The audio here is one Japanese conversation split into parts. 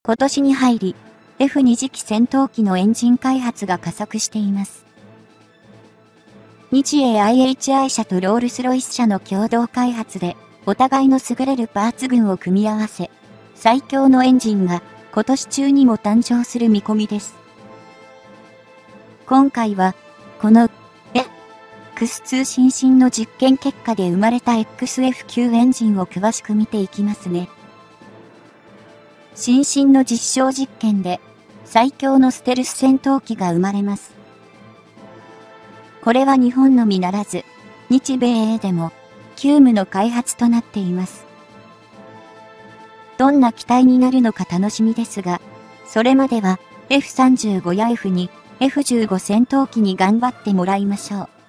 今年に入り、F2 次期戦闘機のエンジン開発が加速しています。日英 IHI 社とロールスロイス社の共同開発で、お互いの優れるパーツ群を組み合わせ、最強のエンジンが今年中にも誕生する見込みです。今回は、この X2 新進の実験結果で生まれた XF9 エンジンを詳しく見ていきますね。新進の実証実験で最強のステルス戦闘機が生まれます。これは日本のみならず、日米英でも急務の開発となっています。どんな機体になるのか楽しみですが、それまでは F35 や F2、F15 戦闘機に頑張ってもらいましょう。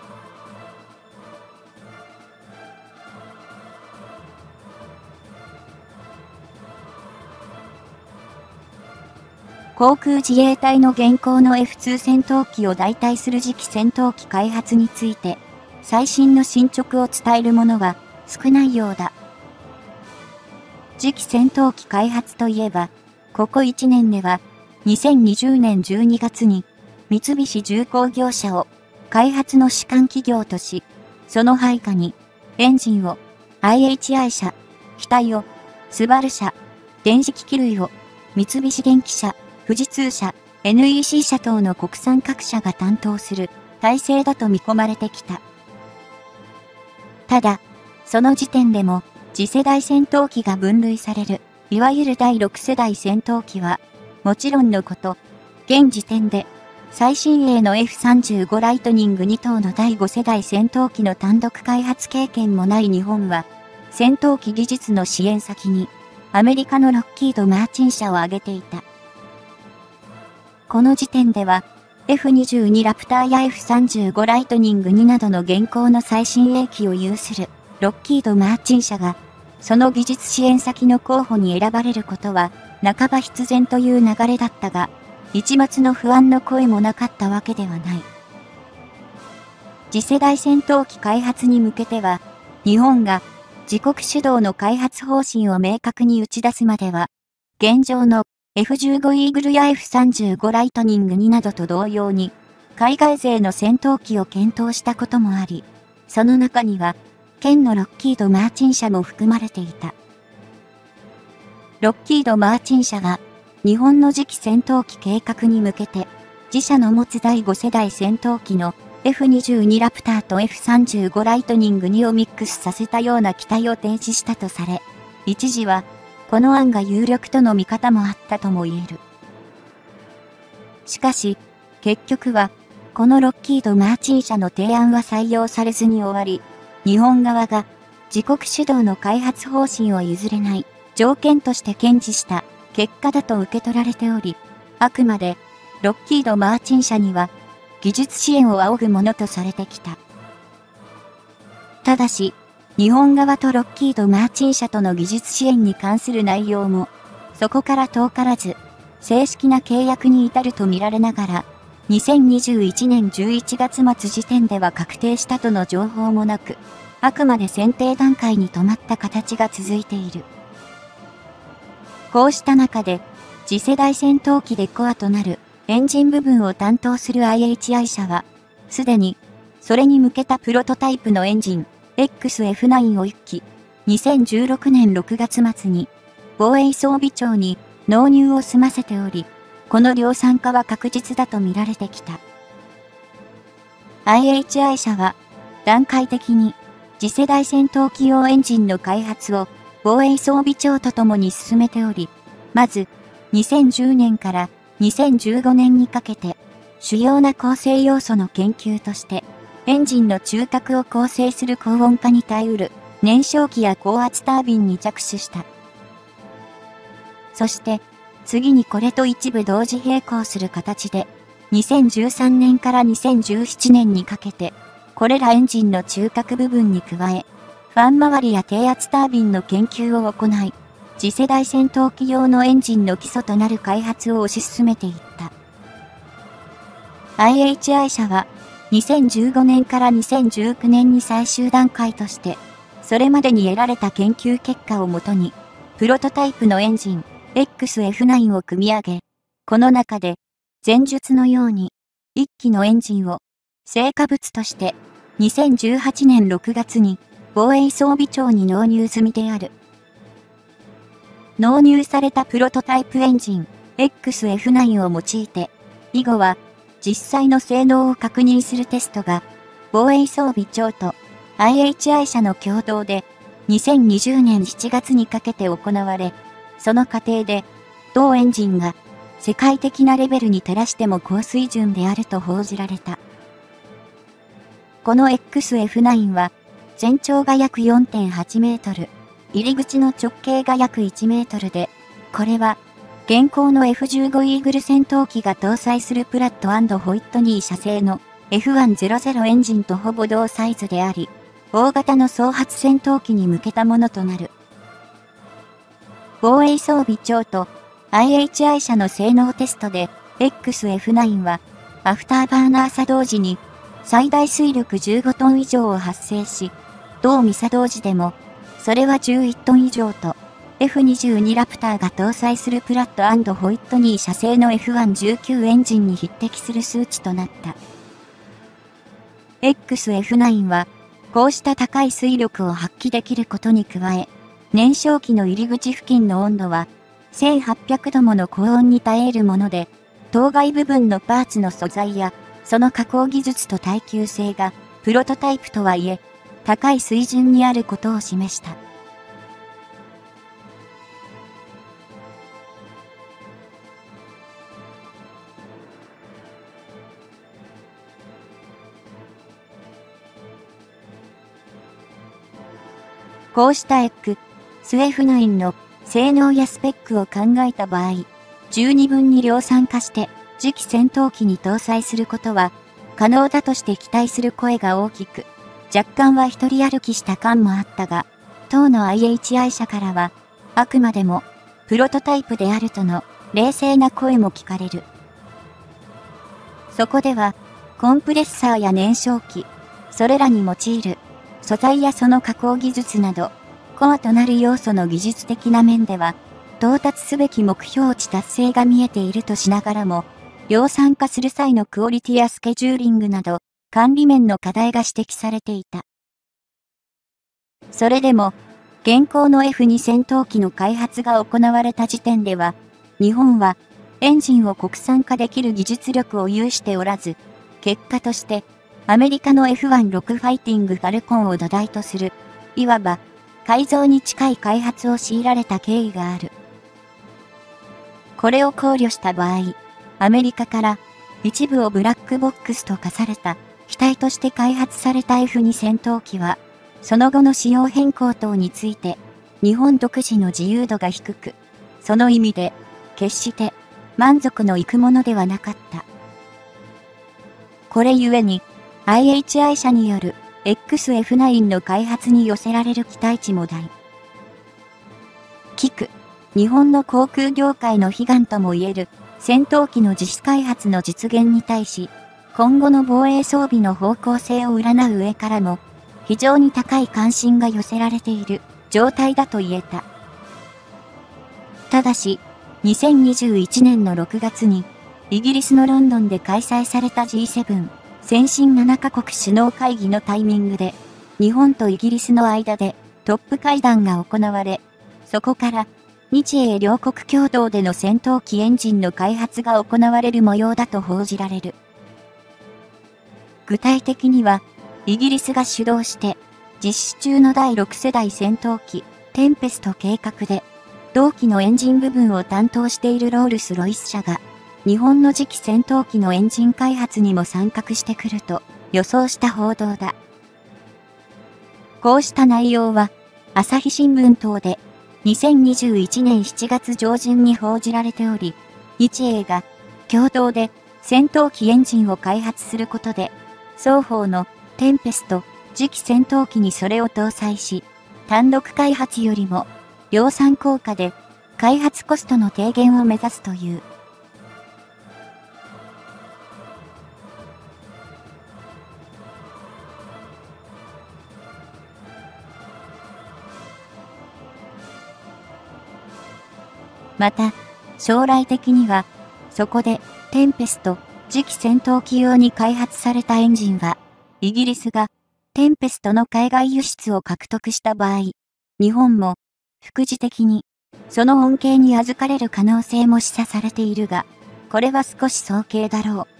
航空自衛隊の現行の F2 戦闘機を代替する次期戦闘機開発について、最新の進捗を伝えるものは少ないようだ。次期戦闘機開発といえば、ここ1年では、2020年12月に三菱重工業社を開発の主幹企業とし、その配下にエンジンを IHI 社、機体をスバル社、電子機器類を三菱電機社、富士通社、NEC 社等の国産各社が担当する体制だと見込まれてきた。ただ、その時点でも次世代戦闘機が分類される、いわゆる第6世代戦闘機は、もちろんのこと、現時点で最新鋭の F35 ライトニング2等の第5世代戦闘機の単独開発経験もない日本は、戦闘機技術の支援先にアメリカのロッキード・マーチン社を挙げていた。この時点では F22 ラプターや F35 ライトニング2などの現行の最新鋭機を有するロッキード・マーチン社がその技術支援先の候補に選ばれることは半ば必然という流れだったが、一抹の不安の声もなかったわけではない。次世代戦闘機開発に向けては、日本が自国主導の開発方針を明確に打ち出すまでは、現状のF15 イーグルや F35 ライトニング2などと同様に、海外勢の戦闘機を検討したこともあり、その中には、県のロッキード・マーチン社も含まれていた。ロッキード・マーチン社は、日本の次期戦闘機計画に向けて、自社の持つ第5世代戦闘機の F22 ラプターと F35 ライトニング2をミックスさせたような機体を提示したとされ、一時は、この案が有力との見方もあったとも言える。しかし、結局は、このロッキード・マーチン社の提案は採用されずに終わり、日本側が自国主導の開発方針を譲れない条件として堅持した結果だと受け取られており、あくまでロッキード・マーチン社には技術支援を仰ぐものとされてきた。ただし、日本側とロッキード・マーチン社との技術支援に関する内容も、そこから遠からず、正式な契約に至ると見られながら、2021年11月末時点では確定したとの情報もなく、あくまで選定段階に止まった形が続いている。こうした中で、次世代戦闘機でコアとなるエンジン部分を担当する IHI 社は、すでに、それに向けたプロトタイプのエンジン、XF9 を1機、2016年6月末に、防衛装備庁に納入を済ませており、この量産化は確実だと見られてきた。IHI 社は、段階的に、次世代戦闘機用エンジンの開発を、防衛装備庁とともに進めており、まず、2010年から2015年にかけて、主要な構成要素の研究として、エンジンの中核を構成する高温化に耐うる燃焼機や高圧タービンに着手した。そして、次にこれと一部同時並行する形で、2013年から2017年にかけて、これらエンジンの中核部分に加え、ファン周りや低圧タービンの研究を行い、次世代戦闘機用のエンジンの基礎となる開発を推し進めていった。IHI 社は、2015年から2019年に最終段階として、それまでに得られた研究結果をもとに、プロトタイプのエンジン、 XF9 を組み上げ、この中で前述のように1機のエンジンを成果物として2018年6月に防衛装備庁に納入済みである。納入されたプロトタイプエンジン XF9 を用いて、以後は実際の性能を確認するテストが防衛装備庁と IHI 社の共同で2020年7月にかけて行われ、その過程で同エンジンが世界的なレベルに照らしても高水準であると報じられた。この XF9 は全長が約 4.8 メートル、入り口の直径が約1メートルで、これは現行の F15 イーグル戦闘機が搭載するプラット&ホイットニー社製の F100 エンジンとほぼ同サイズであり、大型の総発戦闘機に向けたものとなる。防衛装備庁と IHI 社の性能テストで XF9 はアフターバーナー作動時に最大推力15トン以上を発生し、同未作動時でもそれは11トン以上と F22 ラプターが搭載するプラット&ホイットニー社製の F119 エンジンに匹敵する数値となった。XF9 はこうした高い推力を発揮できることに加え、燃焼機の入り口付近の温度は1800度もの高温に耐えるもので、当該部分のパーツの素材やその加工技術と耐久性がプロトタイプとはいえ高い水準にあることを示した。こうした XF9 の性能やスペックを考えた場合、十二分に量産化して次期戦闘機に搭載することは可能だとして期待する声が大きく、若干は一人歩きした感もあったが、当の IHI 社からは、あくまでもプロトタイプであるとの冷静な声も聞かれる。そこでは、コンプレッサーや燃焼機、それらに用いる素材やその加工技術など、コアとなる要素の技術的な面では、到達すべき目標値達成が見えているとしながらも、量産化する際のクオリティやスケジューリングなど、管理面の課題が指摘されていた。それでも、現行の F2 戦闘機の開発が行われた時点では、日本はエンジンを国産化できる技術力を有しておらず、結果として、アメリカの F16 ファイティングファルコンを土台とする、いわば改造に近い開発を強いられた経緯がある。これを考慮した場合、アメリカから一部をブラックボックスと化された機体として開発された F2 戦闘機は、その後の仕様変更等について、日本独自の自由度が低く、その意味で、決して満足のいくものではなかった。これゆえに、IHI 社による XF9 の開発に寄せられる期待値も大きく、日本の航空業界の悲願ともいえる戦闘機の自主開発の実現に対し、今後の防衛装備の方向性を占う上からも、非常に高い関心が寄せられている状態だと言えた。ただし、2021年の6月に、イギリスのロンドンで開催された G7 先進7カ国首脳会議のタイミングで、日本とイギリスの間でトップ会談が行われ、そこから日英両国共同での戦闘機エンジンの開発が行われる模様だと報じられる。具体的には、イギリスが主導して、実施中の第6世代戦闘機、テンペスト計画で、同機のエンジン部分を担当しているロールス・ロイス社が、日本の次期戦闘機のエンジン開発にも参画してくると予想した報道だ。こうした内容は、朝日新聞等で2021年7月上旬に報じられており、日英が共同で戦闘機エンジンを開発することで、双方のテンペスト次期戦闘機にそれを搭載し、単独開発よりも量産効果で開発コストの低減を目指すという。 また、将来的には、そこで、テンペスト、次期戦闘機用に開発されたエンジンは、イギリスが、テンペストの海外輸出を獲得した場合、日本も、副次的に、その恩恵に預かれる可能性も示唆されているが、これは少し早計だろう。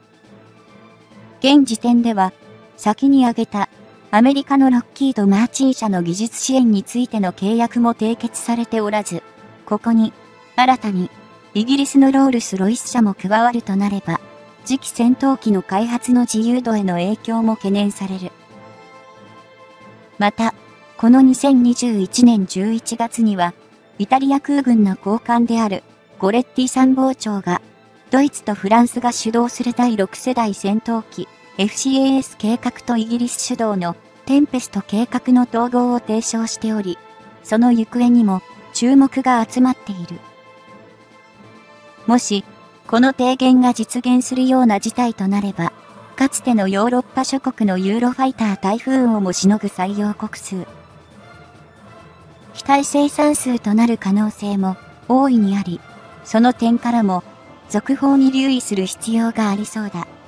現時点では、先に挙げた、アメリカのロッキード・マーチン社の技術支援についての契約も締結されておらず、ここに、新たに、イギリスのロールス・ロイス社も加わるとなれば、次期戦闘機の開発の自由度への影響も懸念される。また、この2021年11月には、イタリア空軍の高官であるゴレッティ参謀長が、ドイツとフランスが主導する第6世代戦闘機 FCAS 計画とイギリス主導のテンペスト計画の統合を提唱しており、その行方にも注目が集まっている。もし、この提言が実現するような事態となれば、かつてのヨーロッパ諸国のユーロファイタータイフーンをもしのぐ採用国数、機体生産数となる可能性も大いにあり、その点からも続報に留意する必要がありそうだ。